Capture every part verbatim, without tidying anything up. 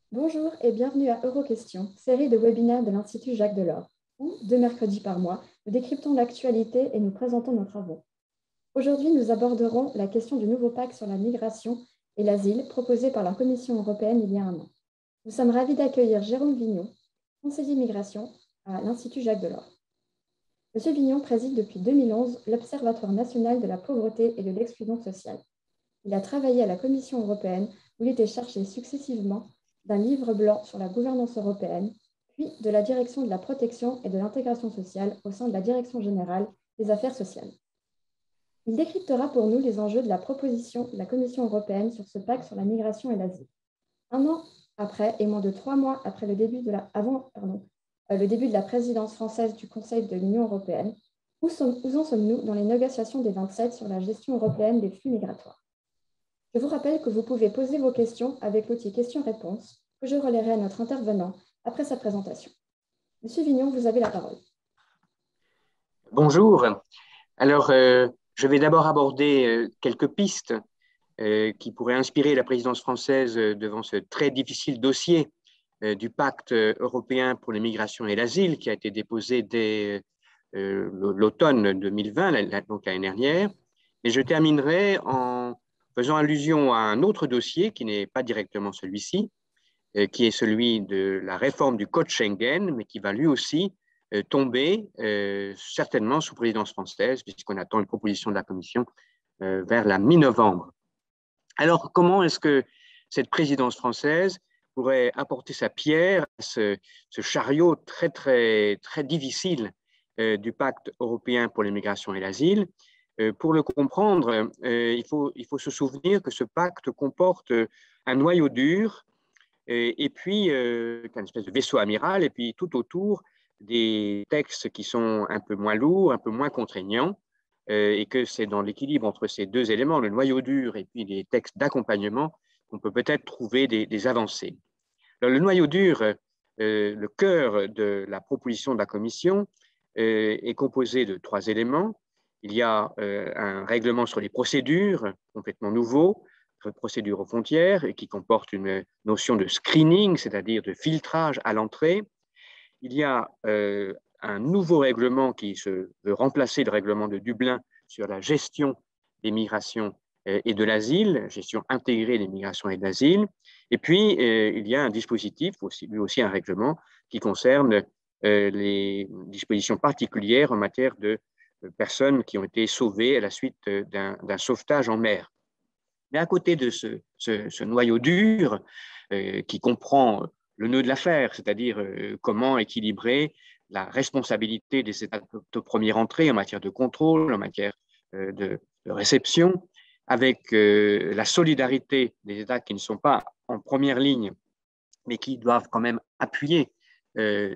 Bonjour et bienvenue à Euroquestions, série de webinaires de l'Institut Jacques Delors, où, deux mercredis par mois, nous décryptons l'actualité et nous présentons nos travaux. Aujourd'hui, nous aborderons la question du nouveau pacte sur la migration et l'asile proposé par la Commission européenne il y a un an. Nous sommes ravis d'accueillir Jérôme Vignon, conseiller migration à l'Institut Jacques Delors. Monsieur Vignon préside depuis deux mille onze l'Observatoire national de la pauvreté et de l'exclusion sociale. Il a travaillé à la Commission européenne où il était chargé successivement d'un livre blanc sur la gouvernance européenne, puis de la direction de la protection et de l'intégration sociale au sein de la Direction générale des affaires sociales. Il décryptera pour nous les enjeux de la proposition de la Commission européenne sur ce pacte sur la migration et l'asile. Un an après et moins de trois mois après le début de la, avant pardon, euh, le début de la présidence française du Conseil de l'Union européenne, où, sommes, où en sommes-nous dans les négociations des vingt-sept sur la gestion européenne des flux migratoires? Je vous rappelle que vous pouvez poser vos questions avec l'outil questions-réponses que je relayerai à notre intervenant après sa présentation. Monsieur Vignon, vous avez la parole. Bonjour. Alors, euh, je vais d'abord aborder euh, quelques pistes euh, qui pourraient inspirer la présidence française euh, devant ce très difficile dossier euh, du pacte européen pour les migrations et l'asile qui a été déposé dès euh, l'automne deux mille vingt, donc l'année dernière. Et je terminerai en faisant allusion à un autre dossier qui n'est pas directement celui-ci, euh, qui est celui de la réforme du Code Schengen, mais qui va lui aussi euh, tomber euh, certainement sous présidence française, puisqu'on attend une proposition de la Commission euh, vers la mi-novembre. Alors, comment est-ce que cette présidence française pourrait apporter sa pierre à ce, ce chariot très, très, très difficile euh, du pacte européen pour les migrations et l'asile? Euh, pour le comprendre, euh, il, faut, il faut se souvenir que ce pacte comporte un noyau dur et, et puis euh, une espèce de vaisseau amiral, et puis tout autour des textes qui sont un peu moins lourds, un peu moins contraignants, euh, et que c'est dans l'équilibre entre ces deux éléments, le noyau dur et puis les textes d'accompagnement, qu'on peut peut-être trouver des, des avancées. Alors, le noyau dur, euh, le cœur de la proposition de la Commission, euh, est composé de trois éléments. Il y a euh, un règlement sur les procédures complètement nouveau, procédure aux frontières, et qui comporte une notion de screening, c'est-à-dire de filtrage à l'entrée. Il y a euh, un nouveau règlement qui se veut remplacer le règlement de Dublin sur la gestion des migrations euh, et de l'asile, gestion intégrée des migrations et de l'asile. Et puis, euh, il y a un dispositif, aussi, lui aussi un règlement, qui concerne euh, les dispositions particulières en matière de euh, personnes qui ont été sauvées à la suite euh, d'un sauvetage en mer. Mais à côté de ce, ce, ce noyau dur euh, qui comprend le nœud de l'affaire, c'est-à-dire euh, comment équilibrer la responsabilité des États de première entrée en matière de contrôle, en matière euh, de, de réception, avec euh, la solidarité des États qui ne sont pas en première ligne, mais qui doivent quand même appuyer euh,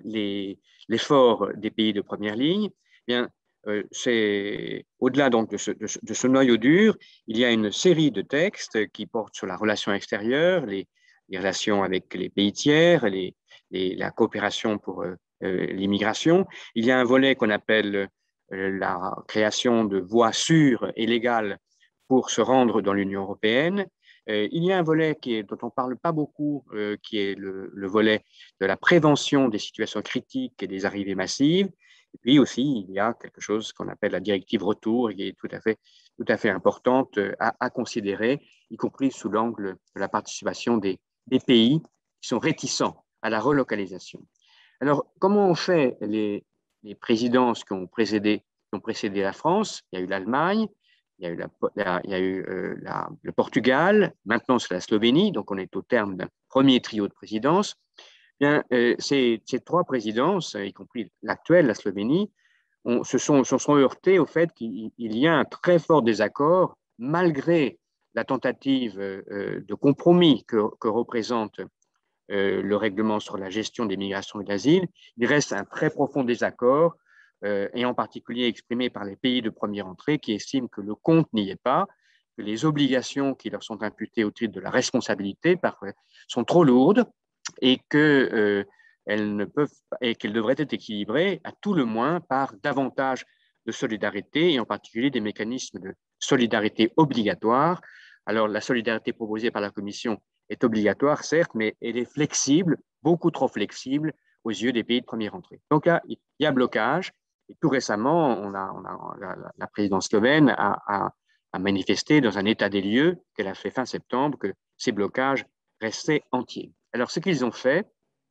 l'effort les, des pays de première ligne, eh bien, euh, c'est au-delà donc de ce, de, ce, de ce noyau dur, il y a une série de textes qui portent sur la relation extérieure, les, les relations avec les pays tiers, les, les, la coopération pour euh, l'immigration. Il y a un volet qu'on appelle euh, la création de voies sûres et légales pour se rendre dans l'Union européenne. Euh, il y a un volet qui est, dont on ne parle pas beaucoup, euh, qui est le, le volet de la prévention des situations critiques et des arrivées massives. Et puis aussi, il y a quelque chose qu'on appelle la directive retour, qui est tout à fait, tout à fait importante à, à considérer, y compris sous l'angle de la participation des, des pays qui sont réticents à la relocalisation. Alors, comment ont fait les, les présidences qui ont précédé, qui ont précédé la France? Il y a eu l'Allemagne, il y a eu, la, la, il y a eu euh, la, le Portugal, maintenant c'est la Slovénie, donc on est au terme d'un premier trio de présidences. Bien, euh, ces, ces trois présidences, y compris l'actuelle, la Slovénie, on, se, sont, se sont heurtées au fait qu'il y a un très fort désaccord, malgré la tentative euh, de compromis que, que représente euh, le règlement sur la gestion des migrations et de l'asile. Il reste un très profond désaccord, euh, et en particulier exprimé par les pays de première entrée qui estiment que le compte n'y est pas, que les obligations qui leur sont imputées au titre de la responsabilité parfois, sont trop lourdes et que euh, elles ne peuvent et qu'elles devraient être équilibrées à tout le moins par davantage de solidarité et en particulier des mécanismes de solidarité obligatoires. Alors la solidarité proposée par la Commission est obligatoire, certes, mais elle est flexible, beaucoup trop flexible aux yeux des pays de première entrée. Donc, il y a blocage. Et tout récemment, on a, on a, la, la présidence slovène a, a, a manifesté dans un état des lieux qu'elle a fait fin septembre que ces blocages restaient entiers. Alors, ce qu'ils ont fait,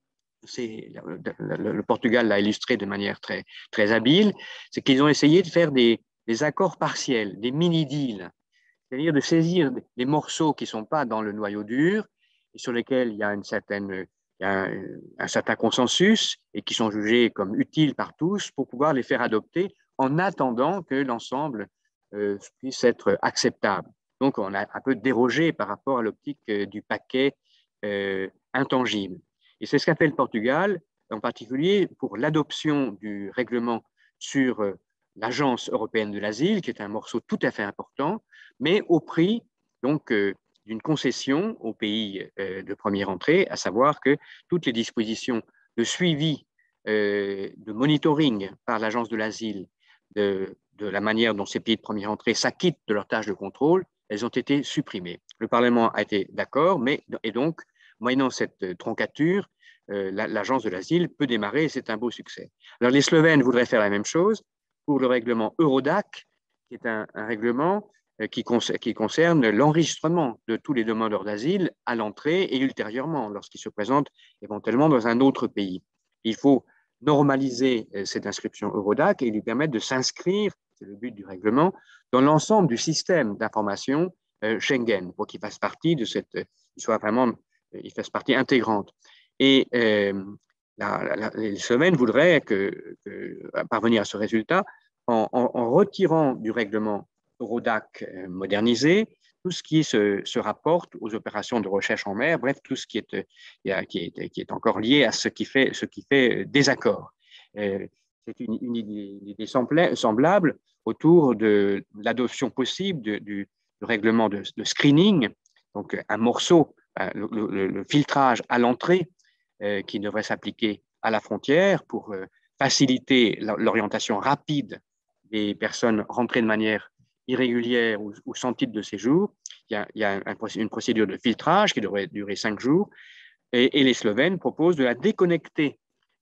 c'est, le, le, le Portugal l'a illustré de manière très, très habile, c'est qu'ils ont essayé de faire des, des accords partiels, des mini-deals, c'est-à-dire de saisir des morceaux qui ne sont pas dans le noyau dur et sur lesquels il y a, une certaine, il y a un, un certain consensus et qui sont jugés comme utiles par tous pour pouvoir les faire adopter en attendant que l'ensemble euh, puisse être acceptable. Donc, on a un peu dérogé par rapport à l'optique euh, du paquet euh, intangible. Et c'est ce qu'a fait le Portugal, en particulier pour l'adoption du règlement sur euh, l'Agence européenne de l'asile, qui est un morceau tout à fait important, mais au prix donc euh, d'une concession aux pays euh, de première entrée, à savoir que toutes les dispositions de suivi, euh, de monitoring par l'Agence de l'asile de, de la manière dont ces pays de première entrée s'acquittent de leurs tâches de contrôle, elles ont été supprimées. Le Parlement a été d'accord, mais et donc, moyennant cette troncature, euh, l'Agence de l'asile peut démarrer et c'est un beau succès. Alors, les Slovènes voudraient faire la même chose pour le règlement Eurodac, qui est un, un règlement qui, qui concerne l'enregistrement de tous les demandeurs d'asile à l'entrée et ultérieurement, lorsqu'ils se présentent éventuellement dans un autre pays. Il faut normaliser cette inscription Eurodac et lui permettre de s'inscrire, c'est le but du règlement, dans l'ensemble du système d'information Schengen, pour qu'il fasse partie de cette, il soit vraiment, il fasse partie intégrante. Et euh, la, la, les Slovènes voudraient que, que, parvenir à ce résultat en, en, en retirant du règlement Eurodac modernisé tout ce qui se, se rapporte aux opérations de recherche en mer, bref, tout ce qui est, qui est, qui est encore lié à ce qui fait, ce qui fait désaccord. C'est une, une idée semblable autour de l'adoption possible de, du, du règlement de, de screening, donc un morceau, le, le, le filtrage à l'entrée euh, qui devrait s'appliquer à la frontière pour euh, faciliter l'orientation rapide des personnes rentrées de manière irrégulière ou, ou sans titre de séjour. Il y a, il y a un, une procédure de filtrage qui devrait durer cinq jours et, et les Slovènes proposent de la déconnecter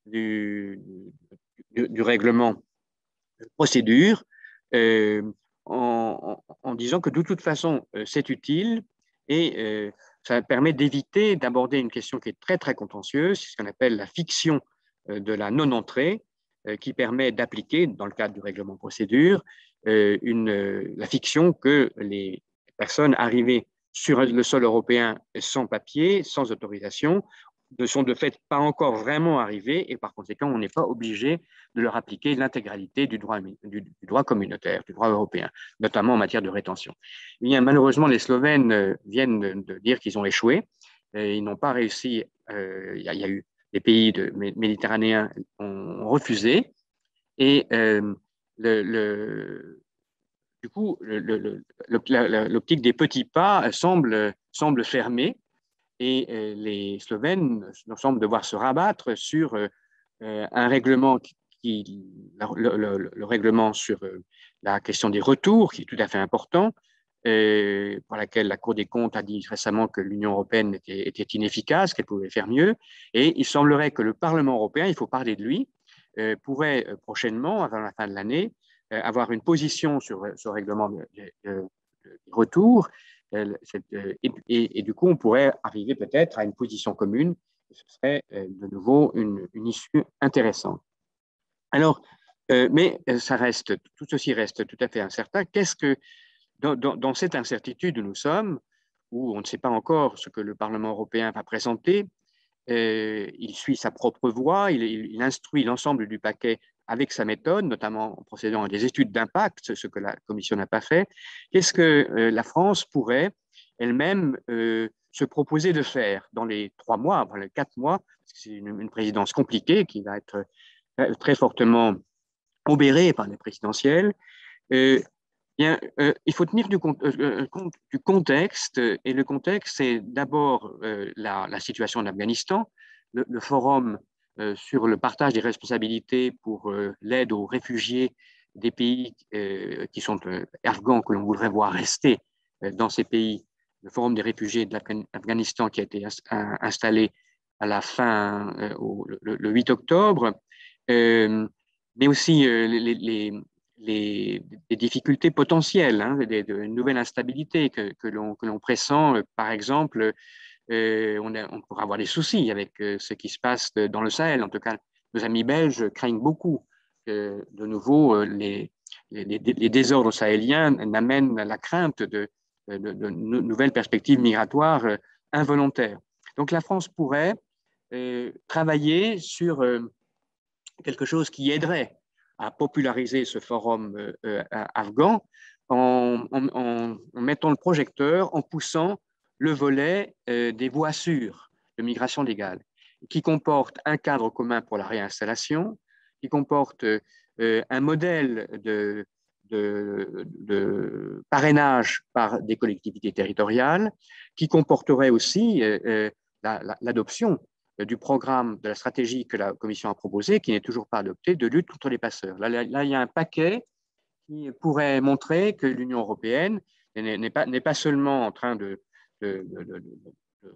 du, du, du règlement de procédure euh, en, en, en disant que de toute façon, euh, c'est utile et euh, ça permet d'éviter d'aborder une question qui est très, très contentieuse, c'est ce qu'on appelle la fiction euh, de la non-entrée, euh, qui permet d'appliquer, dans le cadre du règlement de procédure, euh, une, euh, la fiction que les personnes arrivées sur le sol européen sans papier, sans autorisation, ne sont de fait pas encore vraiment arrivés et par conséquent, on n'est pas obligé de leur appliquer l'intégralité du droit, du, du droit communautaire, du droit européen, notamment en matière de rétention. Bien, malheureusement, les Slovènes viennent de, de dire qu'ils ont échoué. Et ils n'ont pas réussi. Euh, il, y a, il y a eu des pays de, méditerranéens ont refusé et euh, le, le, du coup, l'optique des petits pas semble, semble fermée. Et euh, les Slovènes semblent devoir se rabattre sur euh, un règlement qui, qui le, le, le, règlement sur euh, la question des retours, qui est tout à fait important, euh, pour laquelle la Cour des comptes a dit récemment que l'Union européenne était, était inefficace, qu'elle pouvait faire mieux. Et il semblerait que le Parlement européen, il faut parler de lui, euh, pourrait prochainement, avant la fin de l'année, euh, avoir une position sur ce règlement de, de, de, de retour. Et, et, et du coup, on pourrait arriver peut-être à une position commune. Ce serait de nouveau une, une issue intéressante. Alors, euh, mais ça reste, tout ceci reste tout à fait incertain. Qu'est-ce que, dans, dans, dans cette incertitude où nous sommes, où on ne sait pas encore ce que le Parlement européen va présenter, euh, il suit sa propre voie, il, il instruit l'ensemble du paquet avec sa méthode, notamment en procédant à des études d'impact, ce que la Commission n'a pas fait. Qu'est-ce que euh, la France pourrait elle-même euh, se proposer de faire dans les trois mois, dans les quatre mois, parce que c'est une, une présidence compliquée qui va être très, très fortement obérée par les présidentielles. Euh, bien, euh, il faut tenir du, euh, compte du contexte, et le contexte, c'est d'abord euh, la, la situation d'Afghanistan, le, le forum euh, sur le partage des responsabilités pour euh, l'aide aux réfugiés des pays euh, qui sont euh, afghans, que l'on voudrait voir rester euh, dans ces pays, le Forum des réfugiés de l'Afghanistan qui a été installé à la fin, euh, au, le, le huit octobre, euh, mais aussi euh, les, les, les, les difficultés potentielles, hein, des, de nouvelles instabilités que, que l'on pressent. Euh, par exemple, euh, on, a, on pourra avoir des soucis avec euh, ce qui se passe dans le Sahel. En tout cas, nos amis belges craignent beaucoup que, de nouveau, euh, les, les, les désordres sahéliens n'amènent la crainte de, de, de, de nouvelles perspectives migratoires euh, involontaires. Donc, la France pourrait euh, travailler sur euh, quelque chose qui aiderait à populariser ce forum euh, euh, afghan en, en, en, en mettant le projecteur, en poussant le volet euh, des voies sûres de migration légale, qui comporte un cadre commun pour la réinstallation, qui comporte euh, un modèle de, de, de parrainage par des collectivités territoriales, qui comporterait aussi euh, l'adoption du programme, de la stratégie que la Commission a proposée, qui n'est toujours pas adoptée, de lutte contre les passeurs. Là, là, là il y a un paquet qui pourrait montrer que l'Union européenne n'est pas, n'est pas seulement en train de, de, de, de, de,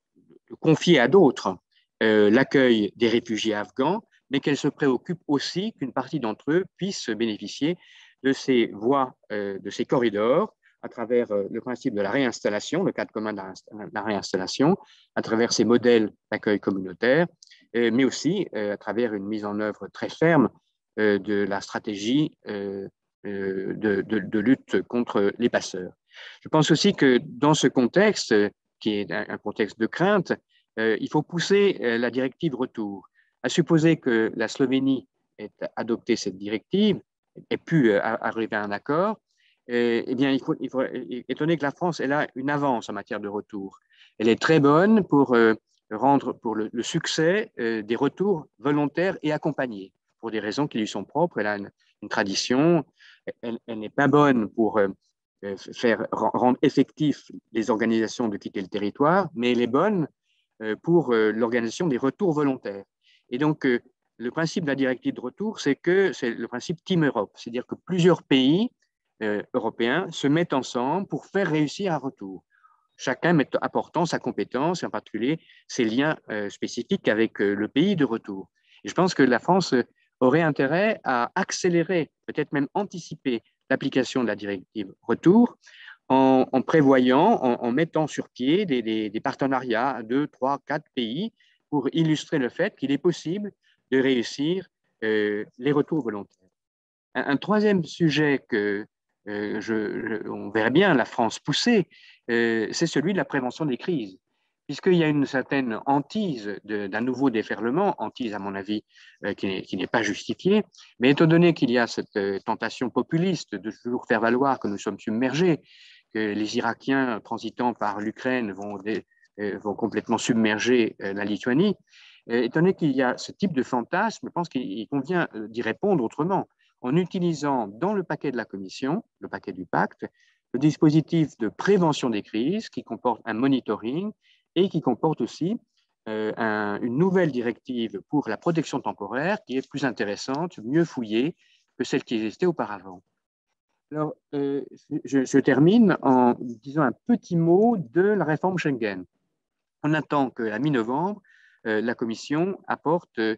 de confier à d'autres euh, l'accueil des réfugiés afghans, mais qu'elle se préoccupe aussi qu'une partie d'entre eux puissent bénéficier de ces voies, euh, de ces corridors, à travers euh, le principe de la réinstallation, le cadre commun de la, de la réinstallation, à travers ces modèles d'accueil communautaire, euh, mais aussi euh, à travers une mise en œuvre très ferme euh, de la stratégie euh, de, de, de lutte contre les passeurs. Je pense aussi que dans ce contexte, qui est un contexte de crainte, euh, il faut pousser euh, la directive retour. À supposer que la Slovénie ait adopté cette directive et pu euh, arriver à un accord, euh, eh bien, il faut, il faut étonner que la France elle a une avance en matière de retour. Elle est très bonne pour euh, rendre pour le, le succès euh, des retours volontaires et accompagnés, pour des raisons qui lui sont propres. Elle a une, une tradition. Elle, elle n'est pas bonne pour euh, faire rendre effectif les organisations de quitter le territoire, mais elle est bonne pour l'organisation des retours volontaires. Et donc, le principe de la directive de retour, c'est que c'est le principe Team Europe, c'est-à-dire que plusieurs pays euh, européens se mettent ensemble pour faire réussir un retour. Chacun met, apportant sa compétence, et en particulier ses liens euh, spécifiques avec euh, le pays de retour. Et je pense que la France aurait intérêt à accélérer, peut-être même anticiper l'application de la directive retour, en, en prévoyant, en, en, mettant sur pied des, des, des partenariats à deux, trois, quatre pays pour illustrer le fait qu'il est possible de réussir euh, les retours volontaires. Un, un troisième sujet que euh, je, je, on verrait bien la France pousser, euh, c'est celui de la prévention des crises. Puisqu'il y a une certaine hantise d'un nouveau déferlement, hantise à mon avis euh, qui n'est pas justifiée, mais étant donné qu'il y a cette euh, tentation populiste de toujours faire valoir que nous sommes submergés, que les Irakiens transitant par l'Ukraine vont, euh, vont complètement submerger euh, la Lituanie, euh, étant donné qu'il y a ce type de fantasme, je pense qu'il convient d'y répondre autrement, en utilisant dans le paquet de la Commission, le paquet du pacte, le dispositif de prévention des crises qui comporte un monitoring et qui comporte aussi euh, un, une nouvelle directive pour la protection temporaire qui est plus intéressante, mieux fouillée que celle qui existait auparavant. Alors, euh, je, je termine en disant un petit mot de la réforme Schengen. On attend qu'à mi-novembre, euh, la Commission apporte, euh,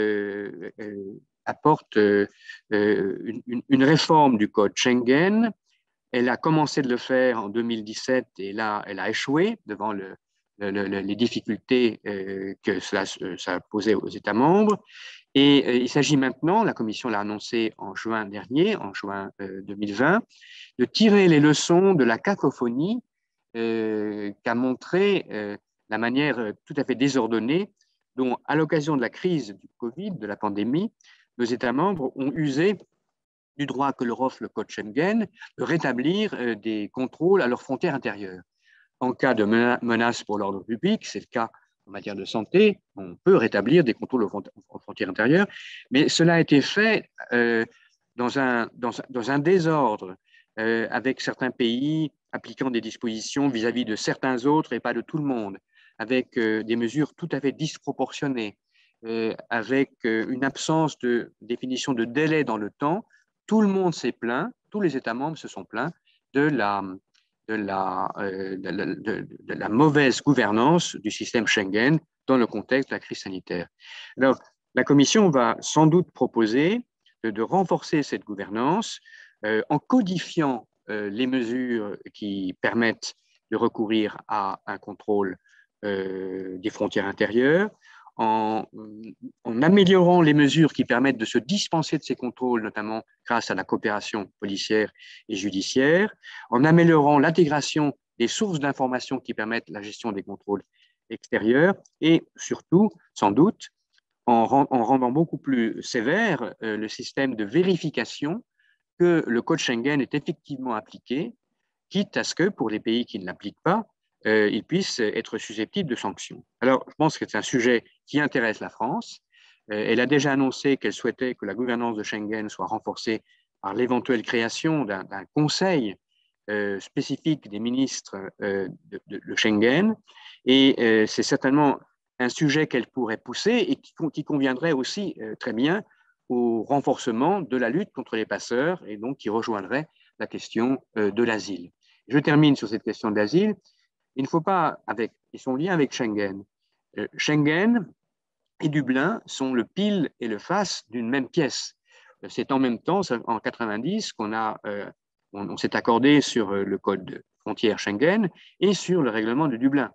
euh, apporte euh, une, une réforme du code Schengen. Elle a commencé de le faire en deux mille dix-sept et là, elle a échoué devant le, le, le, les difficultés euh, que cela, ça posait aux États membres. Et euh, il s'agit maintenant, la Commission l'a annoncé en juin dernier, en juin euh, deux mille vingt, de tirer les leçons de la cacophonie euh, qu'a montré euh, la manière tout à fait désordonnée dont, à l'occasion de la crise du Covid, de la pandémie, nos États membres ont usé du droit que leur offre le code Schengen, de rétablir euh, des contrôles à leurs frontières intérieures. En cas de menace pour l'ordre public, c'est le cas en matière de santé, on peut rétablir des contrôles aux frontières intérieures, mais cela a été fait euh, dans, un, dans, dans un désordre, euh, avec certains pays appliquant des dispositions vis-à-vis de certains autres et pas de tout le monde, avec euh, des mesures tout à fait disproportionnées, euh, avec euh, une absence de définition de délai dans le temps. Tout le monde s'est plaint, tous les États membres se sont plaints de la, de la, euh, de, la, de, de la mauvaise gouvernance du système Schengen dans le contexte de la crise sanitaire. Alors, la Commission va sans doute proposer de, de renforcer cette gouvernance euh, en codifiant euh, les mesures qui permettent de recourir à un contrôle euh, des frontières intérieures, en, en améliorant les mesures qui permettent de se dispenser de ces contrôles, notamment grâce à la coopération policière et judiciaire, en améliorant l'intégration des sources d'informations qui permettent la gestion des contrôles extérieurs et surtout, sans doute, en, en rendant beaucoup plus sévère euh, le système de vérification que le code Schengen est effectivement appliqué, quitte à ce que, pour les pays qui ne l'appliquent pas, euh, ils puissent être susceptibles de sanctions. Alors, je pense que c'est un sujet qui intéresse la France. Euh, elle a déjà annoncé qu'elle souhaitait que la gouvernance de Schengen soit renforcée par l'éventuelle création d'un conseil euh, spécifique des ministres euh, de, de, de Schengen. Et euh, c'est certainement un sujet qu'elle pourrait pousser et qui, qui conviendrait aussi euh, très bien au renforcement de la lutte contre les passeurs et donc qui rejoindrait la question euh, de l'asile. Je termine sur cette question de l'asile. Il ne faut pas, avec, et son lien avec Schengen, euh, Schengen et Dublin sont le pile et le face d'une même pièce. C'est en même temps, en quatre-vingt-dix, qu'on a, euh, on, on s'est accordé sur le code frontière Schengen et sur le règlement de Dublin.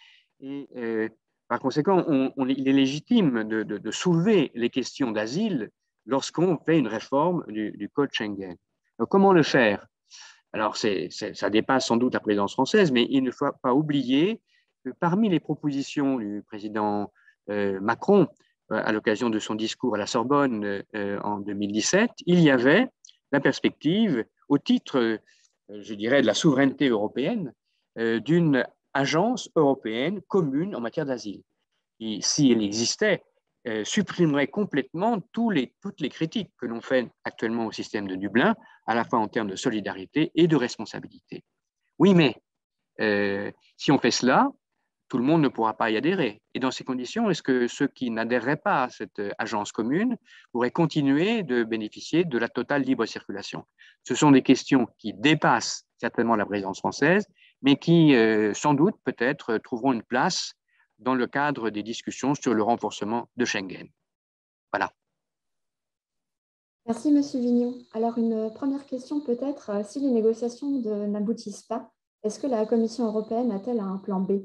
Et euh, par conséquent, on, on, il est légitime de, de, de soulever les questions d'asile lorsqu'on fait une réforme du, du code Schengen. Donc, comment le faire? Alors, c'est, c'est, ça dépasse sans doute la présidence française, mais il ne faut pas oublier que parmi les propositions du président euh, Macron, euh, à l'occasion de son discours à la Sorbonne euh, en deux mille dix-sept, il y avait la perspective, au titre, euh, je dirais, de la souveraineté européenne, euh, d'une agence européenne commune en matière d'asile. Et si elle existait, euh, supprimerait complètement tous les, toutes les critiques que l'on fait actuellement au système de Dublin, à la fois en termes de solidarité et de responsabilité. Oui, mais euh, si on fait cela, tout le monde ne pourra pas y adhérer. Et dans ces conditions, est-ce que ceux qui n'adhéreraient pas à cette agence commune pourraient continuer de bénéficier de la totale libre circulation? Ce sont des questions qui dépassent certainement la présidence française, mais qui, euh, sans doute, peut-être, trouveront une place dans le cadre des discussions sur le renforcement de Schengen. Voilà. Merci, Monsieur Vignon. Alors, une première question peut-être, si les négociations n'aboutissent pas, est-ce que la Commission européenne a-t-elle un plan B?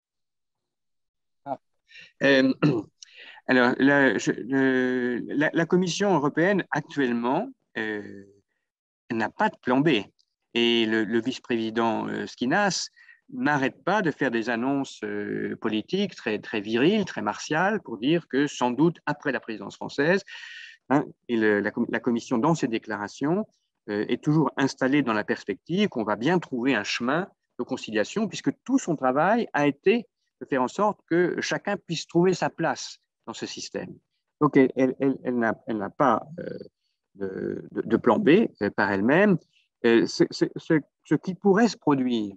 Ah. Euh, alors, la, je, le, la, la Commission européenne, actuellement, euh, n'a pas de plan B. Et le, le vice-président euh, Skinas n'arrête pas de faire des annonces euh, politiques très, très viriles, très martiales, pour dire que sans doute, après la présidence française, hein, et le, la, la Commission, dans ses déclarations, euh, est toujours installée dans la perspective qu'on va bien trouver un chemin de conciliation, puisque tout son travail a été de faire en sorte que chacun puisse trouver sa place dans ce système. Donc, elle, elle, elle, elle n'a pas euh, de, de, de, plan B euh, par elle-même. Euh, ce, ce, ce, qui pourrait se produire,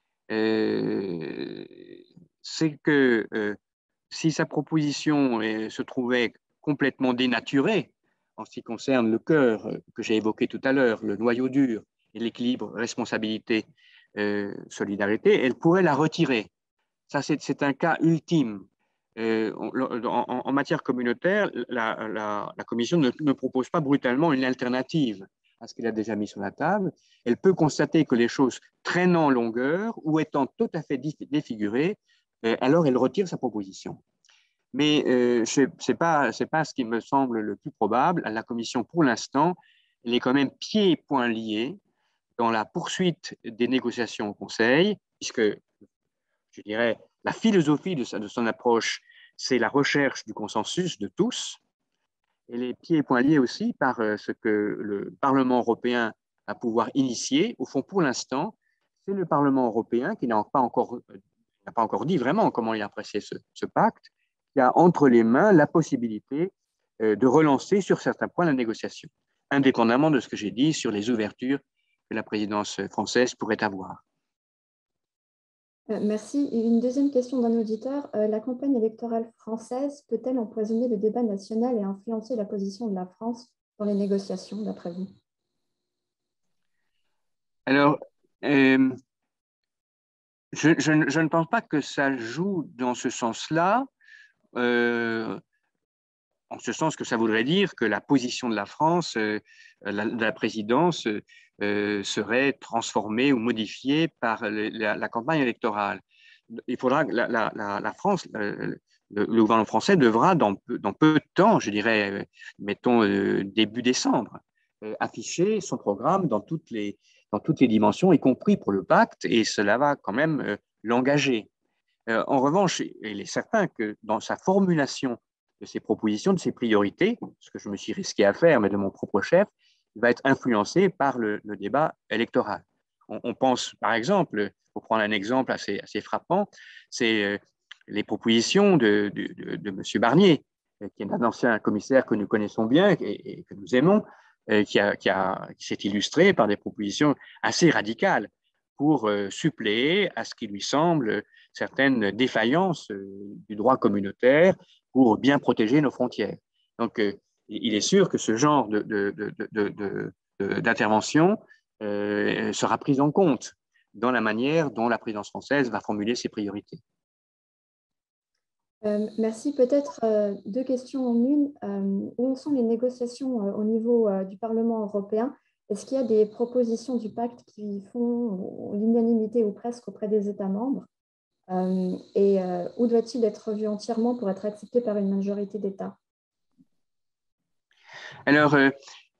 euh, c'est que euh, si sa proposition euh, se trouvait complètement dénaturée en ce qui concerne le cœur que j'ai évoqué tout à l'heure, le noyau dur et l'équilibre responsabilité euh, solidarité, elle pourrait la retirer. Ça, c'est un cas ultime. Euh, en, en, en, matière communautaire, la, la, la Commission ne, ne, propose pas brutalement une alternative à ce qu'elle a déjà mis sur la table. Elle peut constater que les choses traînent en longueur ou étant tout à fait défigurées, euh, alors elle retire sa proposition. Mais euh, ce n'est pas, pas ce qui me semble le plus probable. La Commission, pour l'instant, elle est quand même pieds et poings liés dans la poursuite des négociations au Conseil, puisque, je dirais, la philosophie de, sa, de son approche, c'est la recherche du consensus de tous. Et les pieds et poings liés aussi par ce que le Parlement européen a pouvoir initier. Au fond, pour l'instant, c'est le Parlement européen qui n'a pas encore, n'a pas encore dit vraiment comment il a apprécié ce, ce pacte, qui a entre les mains la possibilité de relancer sur certains points la négociation, indépendamment de ce que j'ai dit sur les ouvertures que la présidence française pourrait avoir. Merci. Une deuxième question d'un auditeur. La campagne électorale française peut-elle empoisonner le débat national et influencer la position de la France dans les négociations, d'après vous? Alors, euh, je, je, je ne pense pas que ça joue dans ce sens-là, euh, en ce sens que ça voudrait dire que la position de la France, euh, la, de la présidence, euh, serait transformée ou modifiée par le, la, la campagne électorale. Il faudra que la, la, la France, euh, le, le gouvernement français devra, dans peu, dans peu de temps, je dirais, euh, mettons euh, début décembre, euh, afficher son programme dans toutes, les, dans toutes les dimensions, y compris pour le pacte, et cela va quand même euh, l'engager. Euh, en revanche, il est certain que dans sa formulation de ses propositions, de ses priorités, ce que je me suis risqué à faire, mais de mon propre chef, il va être influencé par le, le débat électoral. On, on, pense, par exemple, pour prendre un exemple assez, assez frappant, c'est euh, les propositions de, de, de, de M. Barnier, qui est un ancien commissaire que nous connaissons bien et, et que nous aimons, euh, qui, a, qui, a, qui s'est illustré par des propositions assez radicales pour euh, suppléer à ce qui lui semble certaines défaillances euh, du droit communautaire pour bien protéger nos frontières. Donc, euh, il est sûr que ce genre de, de, de, de, de, d'intervention euh, sera prise en compte dans la manière dont la présidence française va formuler ses priorités. Euh, merci. Peut-être euh, deux questions en une. Euh, où en sont les négociations euh, au niveau euh, du Parlement européen? Est-ce qu'il y a des propositions du pacte qui font l'unanimité ou presque auprès des États membres? Euh, et euh, où doit-il être revu entièrement pour être accepté par une majorité d'États? Alors, euh,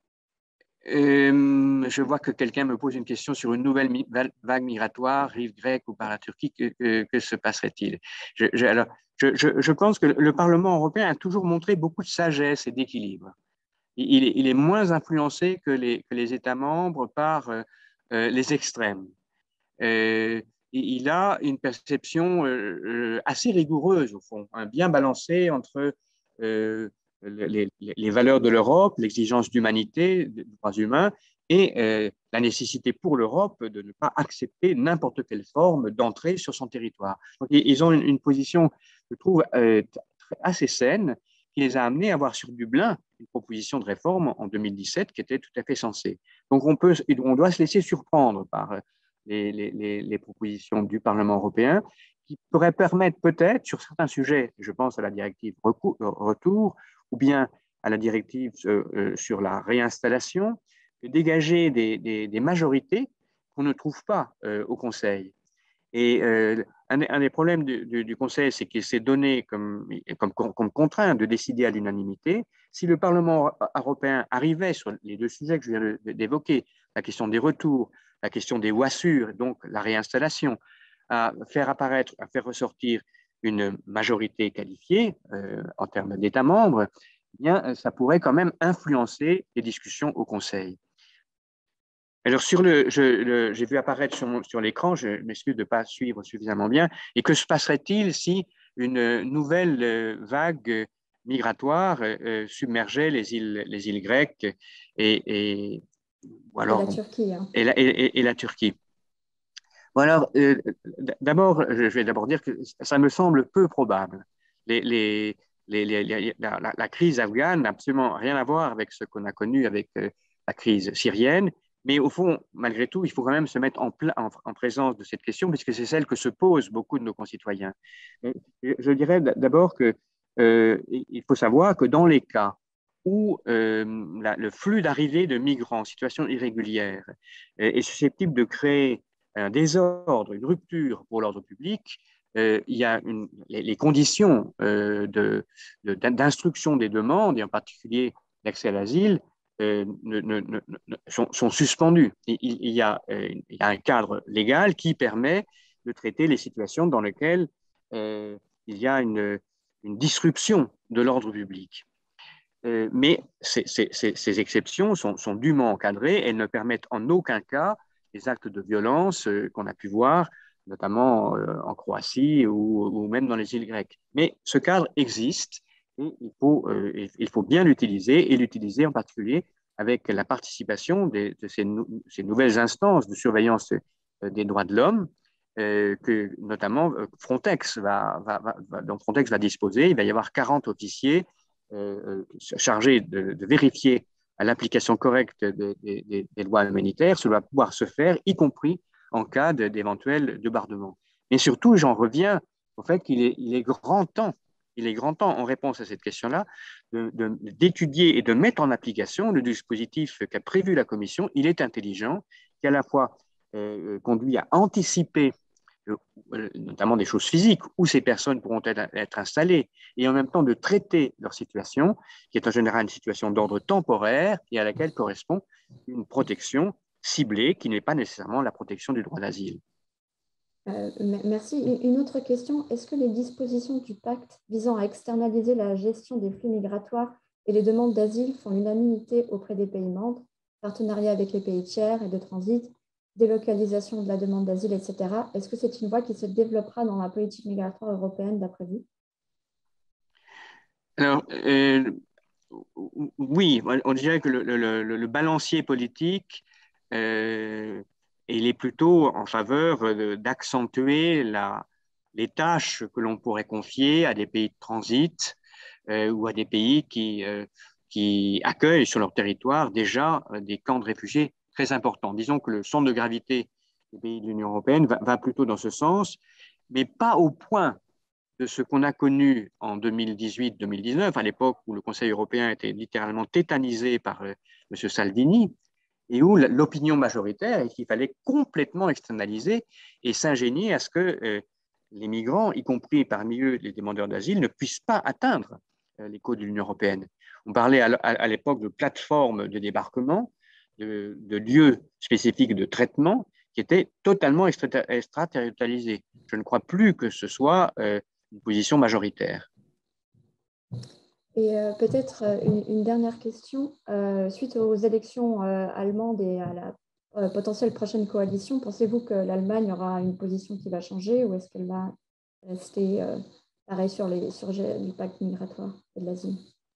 euh, je vois que quelqu'un me pose une question sur une nouvelle mi vague migratoire, rive grecque ou par la Turquie. Que, que, que se passerait-il? je, je, alors, je, je, je pense que le Parlement européen a toujours montré beaucoup de sagesse et d'équilibre. Il est, il est moins influencé que les, que les États membres par euh, les extrêmes. Euh, il a une perception euh, assez rigoureuse, au fond, hein, bien balancée entre euh, les, les, valeurs de l'Europe, l'exigence d'humanité, des droits humains, et euh, la nécessité pour l'Europe de ne pas accepter n'importe quelle forme d'entrée sur son territoire. Donc, ils ont une, une position, je trouve, euh, assez saine, qui les a amenés à avoir sur Dublin une proposition de réforme en deux mille dix-sept qui était tout à fait sensée. Donc, on, peut, on doit se laisser surprendre par les, les, les propositions du Parlement européen qui pourraient permettre peut-être, sur certains sujets, je pense à la directive retour ou bien à la directive euh, sur la réinstallation, de dégager des, des, des majorités qu'on ne trouve pas euh, au Conseil. Et euh, un, un, des problèmes du, du, du Conseil, c'est qu'il s'est donné comme, comme, comme contraint de décider à l'unanimité. Si le Parlement européen arrivait sur les deux sujets que je viens d'évoquer, la question des retours, la question des ouassures, donc la réinstallation, à faire apparaître, à faire ressortir une majorité qualifiée euh, en termes d'États membres, eh bien, ça pourrait quand même influencer les discussions au Conseil. Alors, sur le, je, j'ai vu apparaître sur, mon, sur l'écran, je m'excuse de ne pas suivre suffisamment bien, et que se passerait-il si une nouvelle vague migratoire euh, submergeait les îles, les îles grecques et, et, ou alors, et la Turquie. Hein. Et, la, et, et la Turquie. Bon, alors, euh, d'abord, je vais d'abord dire que ça me semble peu probable. Les, les, les, les la, la, la crise afghane n'a absolument rien à voir avec ce qu'on a connu avec euh, la crise syrienne. Mais au fond, malgré tout, il faut quand même se mettre en, en, en présence de cette question, puisque c'est celle que se posent beaucoup de nos concitoyens. Et je dirais d'abord qu'il euh, faut savoir que dans les cas où euh, la, le flux d'arrivée de migrants en situation irrégulière est, est susceptible de créer un désordre, une rupture pour l'ordre public, euh, il y a une, les, les conditions euh, de, de, d'instruction des demandes, et en particulier l'accès à l'asile, euh, ne, ne, ne, sont, sont suspendues. Il, il, y a, euh, il y a un cadre légal qui permet de traiter les situations dans lesquelles euh, il y a une, une disruption de l'ordre public. Euh, mais ces, ces, ces exceptions sont, sont dûment encadrées. Elles ne permettent en aucun cas les actes de violence euh, qu'on a pu voir, notamment euh, en Croatie ou, ou même dans les îles grecques. Mais ce cadre existe et il faut, euh, il faut bien l'utiliser et l'utiliser en particulier avec la participation des, de ces, nou ces nouvelles instances de surveillance euh, des droits de l'homme euh, que notamment Frontex va, va, va, dont Frontex va disposer. Il va y avoir quarante officiers euh, chargés de, de vérifier à l'application correcte des, des, des lois humanitaires. Cela va pouvoir se faire, y compris en cas d'éventuel débordement. Mais surtout, j'en reviens au fait qu'il est, il est grand temps, il est grand temps, en réponse à cette question-là, de, de, d'étudier et de mettre en application le dispositif qu'a prévu la Commission. Il est intelligent, qui à la fois euh, conduit à anticiper euh, notamment des choses physiques, où ces personnes pourront être, être installées, et en même temps de traiter leur situation, qui est en général une situation d'ordre temporaire et à laquelle correspond une protection ciblée, qui n'est pas nécessairement la protection du droit d'asile. Euh, merci. Une autre question, est-ce que les dispositions du pacte visant à externaliser la gestion des flux migratoires et les demandes d'asile font l'unanimité auprès des pays membres, partenariat avec les pays tiers et de transit, délocalisation de la demande d'asile, et cetera. Est-ce que c'est une voie qui se développera dans la politique migratoire européenne d'après vous? Alors, euh, oui, on dirait que le, le, le, le balancier politique, euh, il est plutôt en faveur d'accentuer la, les tâches que l'on pourrait confier à des pays de transit euh, ou à des pays qui, euh, qui accueillent sur leur territoire déjà euh, des camps de réfugiés très importants. Disons que le centre de gravité des pays de l'Union européenne va, va plutôt dans ce sens, mais pas au point de ce qu'on a connu en deux mille dix-huit deux mille dix-neuf, à l'époque où le Conseil européen était littéralement tétanisé par euh, M. Salvini, et où l'opinion majoritaire est qu'il fallait complètement externaliser et s'ingénier à ce que euh, les migrants, y compris parmi eux les demandeurs d'asile, ne puissent pas atteindre euh, les côtes de l'Union européenne. On parlait à, à l'époque de plateformes de débarquement, de, de lieux spécifiques de traitement qui étaient totalement extraterritorialisés. Je ne crois plus que ce soit euh, une position majoritaire. Et euh, peut-être une, une, dernière question. Euh, suite aux élections euh, allemandes et à la euh, potentielle prochaine coalition, pensez-vous que l'Allemagne aura une position qui va changer ou est-ce qu'elle va rester euh, pareil sur les sujets du pacte migratoire et de l'asile?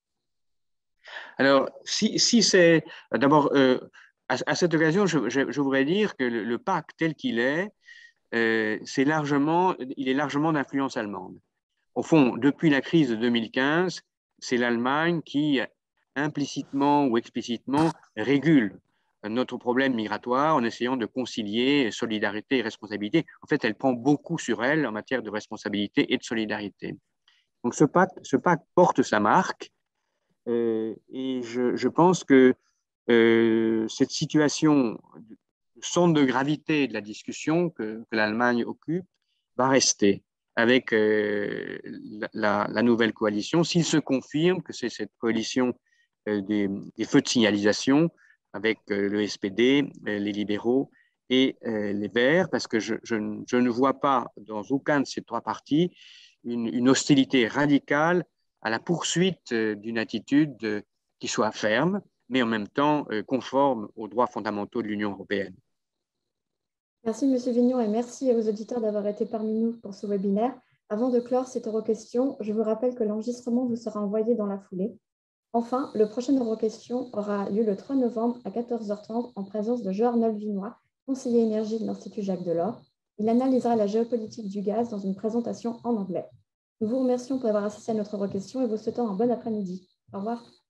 Alors, si, si c'est... D'abord, euh, à, à, cette occasion, je, je, je voudrais dire que le, le pacte tel qu'il est, euh, c'est largement, il est largement d'influence allemande. Au fond, depuis la crise de deux mille quinze, c'est l'Allemagne qui, implicitement ou explicitement, régule notre problème migratoire en essayant de concilier solidarité et responsabilité. En fait, elle prend beaucoup sur elle en matière de responsabilité et de solidarité. Donc, ce pacte, ce pacte porte sa marque euh, et je, je, pense que euh, cette situation, le centre de gravité de la discussion que, que l'Allemagne occupe, va rester avec euh, la, la, nouvelle coalition, s'il se confirme que c'est cette coalition euh, des, des feux de signalisation avec euh, le S P D, euh, les libéraux et euh, les Verts, parce que je, je, je, ne vois pas dans aucun de ces trois partis une, une hostilité radicale à la poursuite euh, d'une attitude euh, qui soit ferme, mais en même temps euh, conforme aux droits fondamentaux de l'Union européenne. Merci, M. Vignon, et merci aux auditeurs d'avoir été parmi nous pour ce webinaire. Avant de clore cette Euroquestion, je vous rappelle que l'enregistrement vous sera envoyé dans la foulée. Enfin, le prochain Euroquestion aura lieu le trois novembre à quatorze heures trente en présence de Joarnol Vinois, conseiller énergie de l'Institut Jacques Delors. Il analysera la géopolitique du gaz dans une présentation en anglais. Nous vous remercions pour avoir assisté à notre Euroquestion et vous souhaitons un bon après-midi. Au revoir.